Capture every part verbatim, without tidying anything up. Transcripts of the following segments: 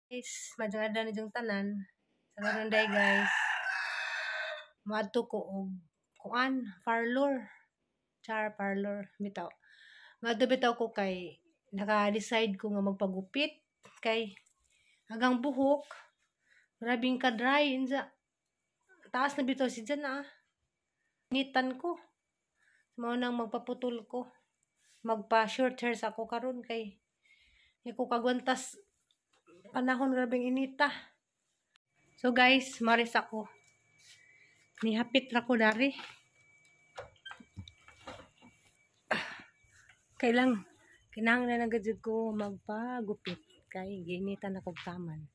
Guys, madungada na yung tanan. Sa karonday guys. Madto ko og kuan, parlor. Char parlor bitaw. Madto bitaw ko kay naka-decide ko nga magpagupit kay hanggang buhok. Grabing ka-dry inja. Taas na bitaw si dyan ah. Ngitan ko. Mao nang magpaputol ko. Magpa short hairs ako karon kay di ko kagwantas panahon grabing inita. So guys, maris ako. Nihapit ra ko dari. Kailang kinahanglan na gud ko magpagupit kay ginita na kog taman.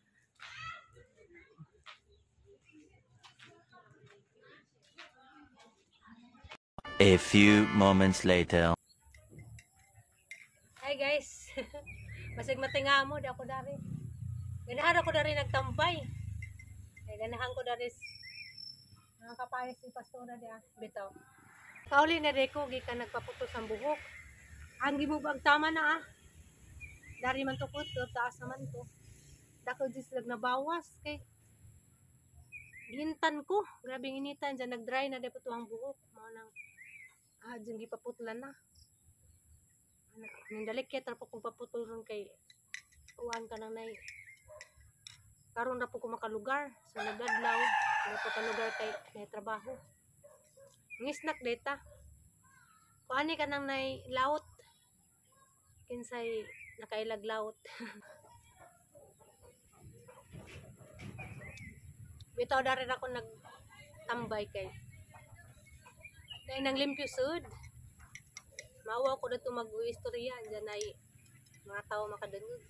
A few moments later. Hi guys. Masig matinga mo di ako dari. Ganahan ako dari nagtampay. Kay ganahan ko dari ang kapayas ni pastora di ah. Bitaw. Kauli na reko gikan nagpaputos ang buhok. Ang gimubag tama na ah. Dari man to ko to taas naman to. Dako dis lag nabawas kay gintan ko. Grabing initan dyan nag-dry na dapat ang buhok. Mao nang ah dyan gipaputlan na. Nindalik kaya tarpo kong paputol ron kay uwan ka nang nay. Karon na po ko makalugar sa so, nagadlaw. Wala po kalugar kay may trabaho. Ngisnak data. Kuani ka nang nay laut. Kinsay nakailag laut. Bitaw dari ako nagtambay kay. Dahil nang limpyo sud. Maawa ko dito mag-istorya. Diyan ay mga tao makadangog.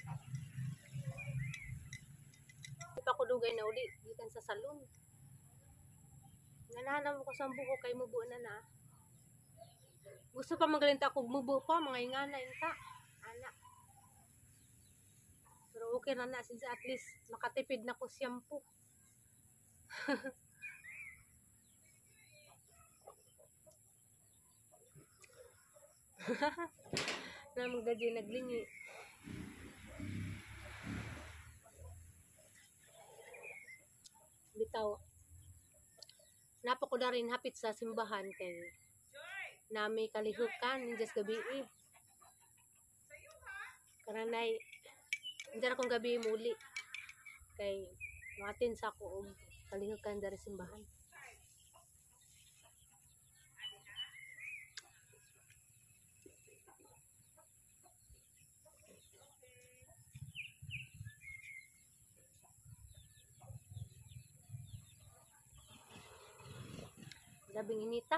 Di pa ko dugay na uli. Gikan sa salon. Nanahanap ko sa buko kay mubo na na. Gusto pa magalinta ako mubo pa. Mga ingana inta. Anak. Pero okay na na. Since at least makatipid na ko shampoo. na magdadi naglingi. Bitaw. Napa ko na rin hapit sa simbahan kay nami kalihukan ninjas gabi eh. Karanay hindi akong gabi muli kay matin sa ko og kalihukan dari simbahan. Labing inita.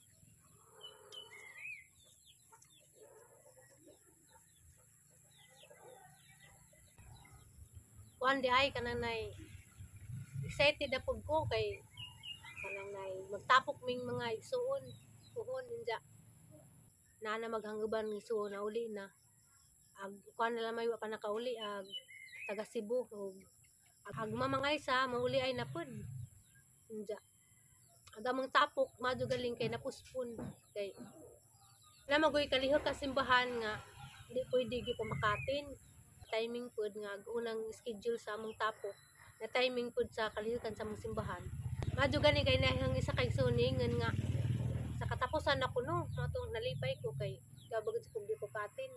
Kuan di ay kanang nay excited na pud ko kay kanang nay magtapok ming mga igsuon puhon ninja. Na na maghangguban ng igsuon na uli na. Ag kuan na lamay wa pa nakauli ag taga Cebu og ag mamangay sa mauli ay napud. Ninja. Agamang tapok madugaling kay napuspon kay na magoy kalihok ka simbahan nga di pwede gi pamakatin timing pud nga unang schedule sa among tapok na timing pud sa kalihukan sa among simbahan madugaling kay nahang isa kay suningan nga sa katapusan ako no matong nalipay ko kay gabagod sa kung di pakatin.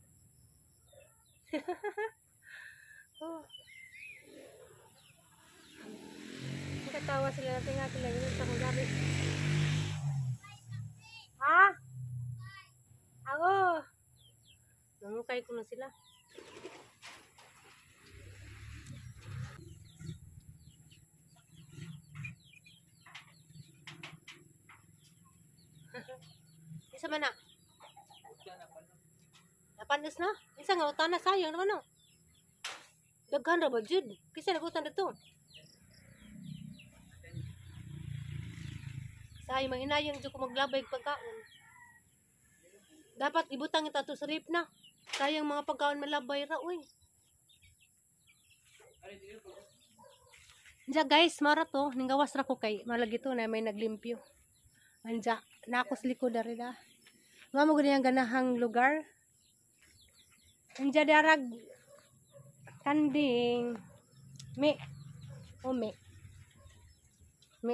Oh. Katawa sila natin nga sila yun sa kong gabi. Ha? Ako! Namukay ko na sila. Isa man na? Napanas na? Isa nga utana sayang naman no? Daghan ra ba jud? Kisa nagutan dito? Say manginayang jud ko maglabay pagkaon. Dapat ibutang ita to sa rip na. Sayang mga pagkaon malabay ra uy. Anja guys, mara to ninggawas ra ko kay malagi to na may naglimpyo. Anja nakos likod dari da. Mamo gud yang ganahang lugar. Anja darag Kanding. Mi. Oh, mi. Mi.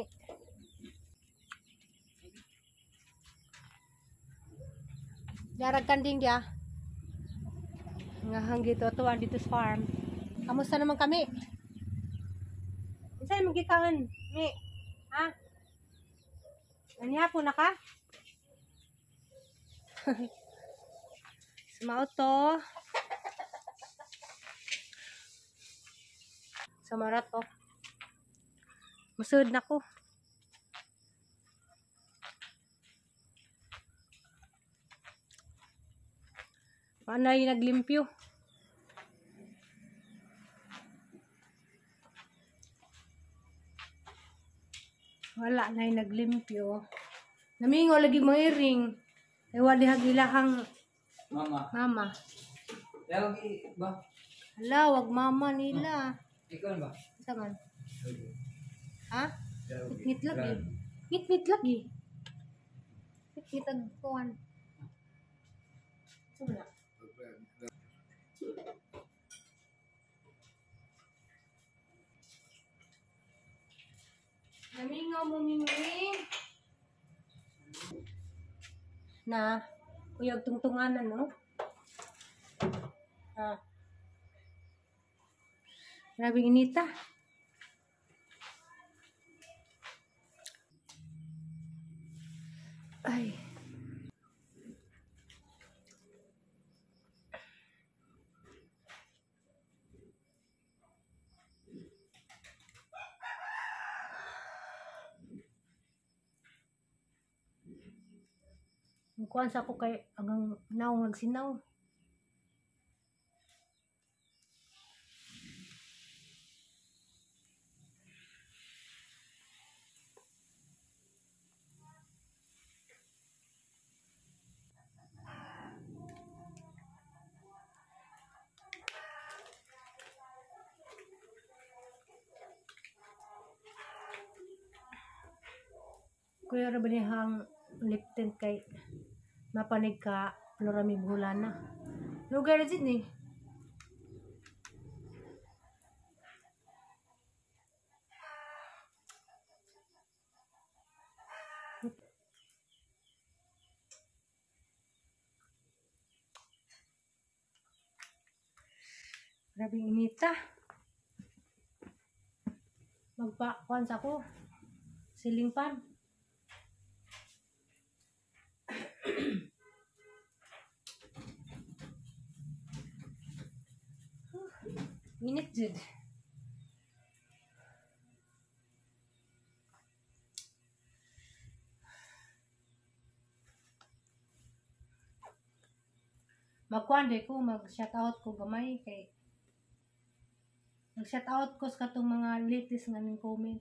Darag kanding dia. Ngahang gitu tuan dito sa farm. Kamusta naman kami? Saan magkikaon? Mi. Ha? Anya po na ka? Sumao to. Samarat to. Masud na ko. Panay naglimpyo. Wala na naglimpyo. Namingo lagi mo iring. Ay wali hagilahang Mama. mama. Lawag i- ba? Hala, wag mama nila. Ikaw ba? Saman. Ha? Lawag i- Ngit lagi. Brad. Ngit ngit lagi. Ngit ngit ang kuwan. Sula. Namingaw mo miming. Na, uyag tungtunganan, no? Ha. Grabe inita. Ay. Kuan sa ko kay agang naong nagsinaw. Kuya ra banihang lipten kay mapanig ka lorami bulana. Lugar din ni. Grabe inita. Magpa kuan sa ko. Ceiling fan. Init jud. Magkuan de ko mag shout out ko gamay kay mag shout out ko sa katong mga latest nga ning comment.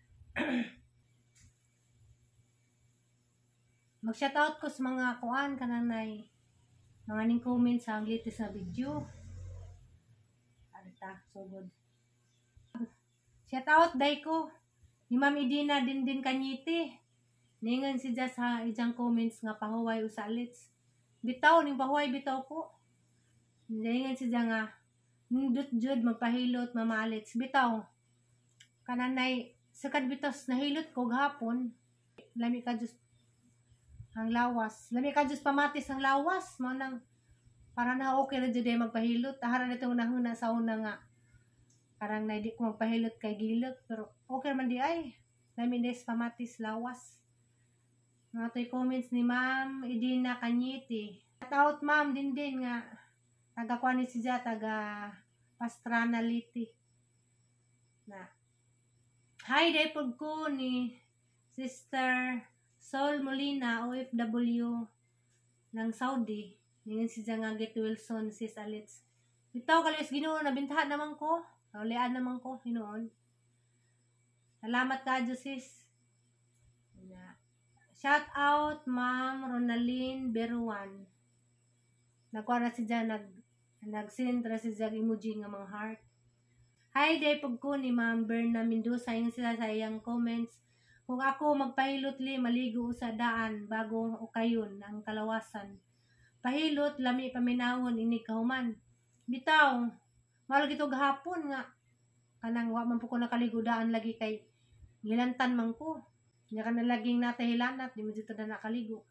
Mag shout out ko sa mga kuan kananay mga ning comment sa ang latest na video. Arita, so good. Shout out day ko ni Ma'am Idina din din kanyiti. Ningan si Jas sa ijang comments nga pahuway usalits. Bitaw ning pahuway bitaw ko. Ningan si Jas nga nindot jud magpahilot mamalits bitaw. Kananay sakad bitos nahilot ko gahapon. Lami ka just ang lawas. Lami ka just pamatis ang lawas mo nang para na okay na jud ay magpahilot. Tahara nito unahuna sa una nga. Parang na di ko magpahilot kay gilot pero okay man di ay. Lami des pamatis lawas. Mga to'y comments ni Ma'am Idina Kanyiti. Shout out Ma'am din din nga taga kuan ni siya taga Pastranality. Na hi day pud ko ni Sister Sol Molina O F W ng Saudi. Ningan siya nga get Wilson sis Alits. Bitaw kalis Ginoo na bintahan naman ko. Kaulian naman ko Hinoon. Salamat ka sis. Na shout out Ma'am Ronaline Beruan. Nagkuha na siya nag nag-send ra siya emoji nga mga heart. Hi day pag ko ni Ma'am Berna Mendoza yung sila sa iyang comments. Kung ako magpahilot li maligo sa daan bago o kayon ang kalawasan. Pahilot lami paminawon ini kahuman. Bitaw Mahal gito gahapon nga kanang wa man po ko nakaligudaan lagi kay gilantan man ko. Nya kana laging natahilanat di mo dito na nakaligo.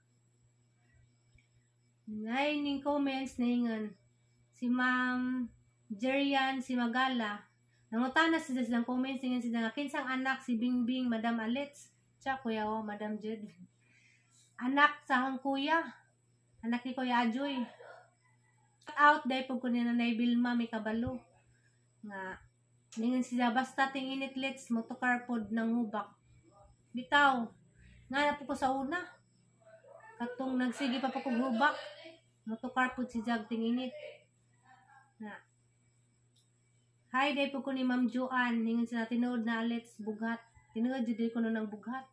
Nay ning comments ningon si Ma'am Jerian si Magala. Nangutana sila silang comments ningon sila nga kinsang anak si Bingbing Madam Alets. Cha kuya o Madam Jed. Anak sa hang kuya. Anak ni Kuya Ajoy. Shout out dahil pag kunin na Nay Bilma may kabalo. Nga, ningan sila basta ting init lets motocar pod ng hubak. Bitaw, nga na po ko sa una. Katong nagsige pa po kong hubak. Motocar pod si Jag ting init. Nga. Hi, dahil po ko ni Ma'am Joanne. Ningan sila tinood na lets bugat. Tinood jud ko no ng bugat.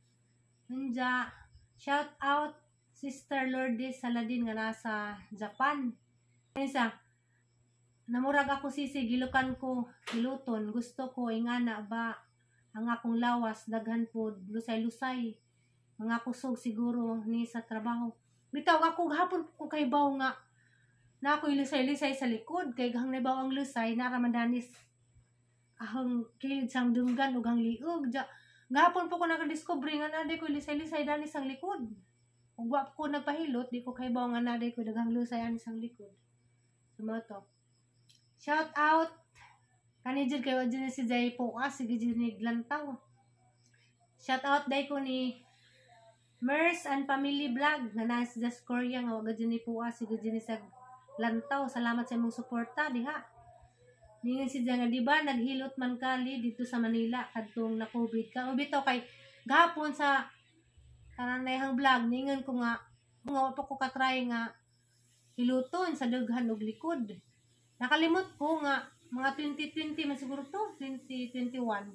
Nanja, shout out Sister Lourdes Saladin nga nasa Japan. Isa, namurag ako sisi, gilukan ko, giluton. Gusto ko, ingana ba, ang akong lawas, daghan po, lusay-lusay. Mga kusog siguro ni sa trabaho. Bitaw ako, gahapon ko kay baw nga, na ako'y lusay-lusay sa likod, kay gahang nabaw ang lusay, naramadanis. Ahang kilid sang dunggan, ugang liog. Ja, gahapon po ko nakadiscover nga na, di ko lusay-lusay danis ang likod. Kung wap ko nagpahilot, di ko kay bawa nga naday ko daghang lusayan isang likod. Sumoto. Shout out kanijud kay wadyo si Jay Pukas, sige dyan ni Glantaw. Shout out day ko ni Mers and Family Vlog na nasa Just Korea nga wag dyan ni Pukas, sige dyan ni sa Glantaw. Salamat sa imong suporta diha. Ningan si Jay nga diba naghilot man kali dito sa Manila kadtong na COVID ka. O bitaw kay gahapon sa kanang nayhang vlog, ningan ko nga, nga pa ko katry nga hiluton sa daghan og likod. Nakalimot ko nga, mga twenty twenty man siguro to, twenty twenty-one.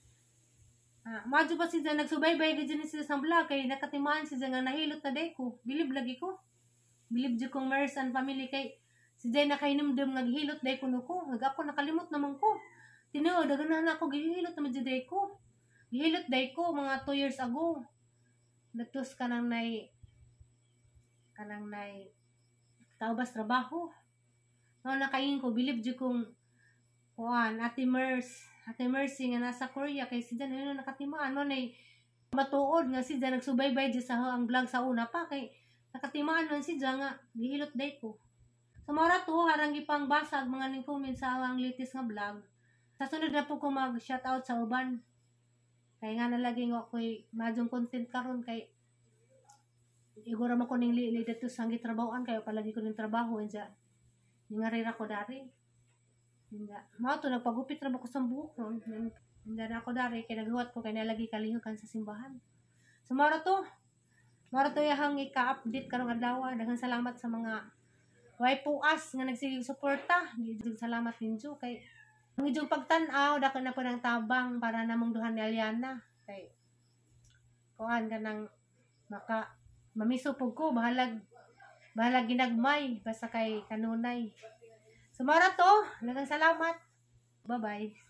Ah, madyo pa siya nagsubaybay ka dyan siya sa vlog, kay nakatimaan siya nga nahilot na day ko. Bilib lagi ko. Bilib dyan kong Mers and Family kay si Jay nakainimdam naghilot day ko no ko. Nag ako nakalimot naman ko. Tinuod, daganan ako gihilot naman dyan day ko. Gihilot day ko mga two years ago. Natus ka nang nay kanang nay taubas trabaho. No, nakain ko, bilib dyan kong kuan, Ate Mers, Ate Mercy nga nasa Korea, kay si Jan, ano, nakatimaan, no, nay matuod nga si Jan, nagsubaybay dyan sa ang vlog sa una pa, kay nakatimaan nun si Jan nga, gihilot day ko. So, mara to, harang ipang basag, mga ning comment sa ang latest nga vlog. Sa sunod na po ko mag-shoutout sa uban. Kaya nga nalaging ako'y madyong content karon kay igura mo ko ning lili dito sa gitrabahoan kayo palagi ko ning trabaho enja. Ningarira ko dari. Hindi. Mao to nagpagupit ra ko sa buhok ron. Hindi na ako dari kay naghuwat ko kay nalagi kalihukan sa simbahan. So mara to. Mara to yahang ika-update karong adlaw. Daghang salamat sa mga way puas nga nagsigig suporta. Gid salamat ninyo kay ang inyong pagtanaw, dako na po ng tabang para namong duhan ni Aliana. Kay, kuhan ka ng maka, mamiso po ko, bahalag, bahalag ginagmay, basta kay kanunay. Sumara to, lagang salamat. Bye-bye.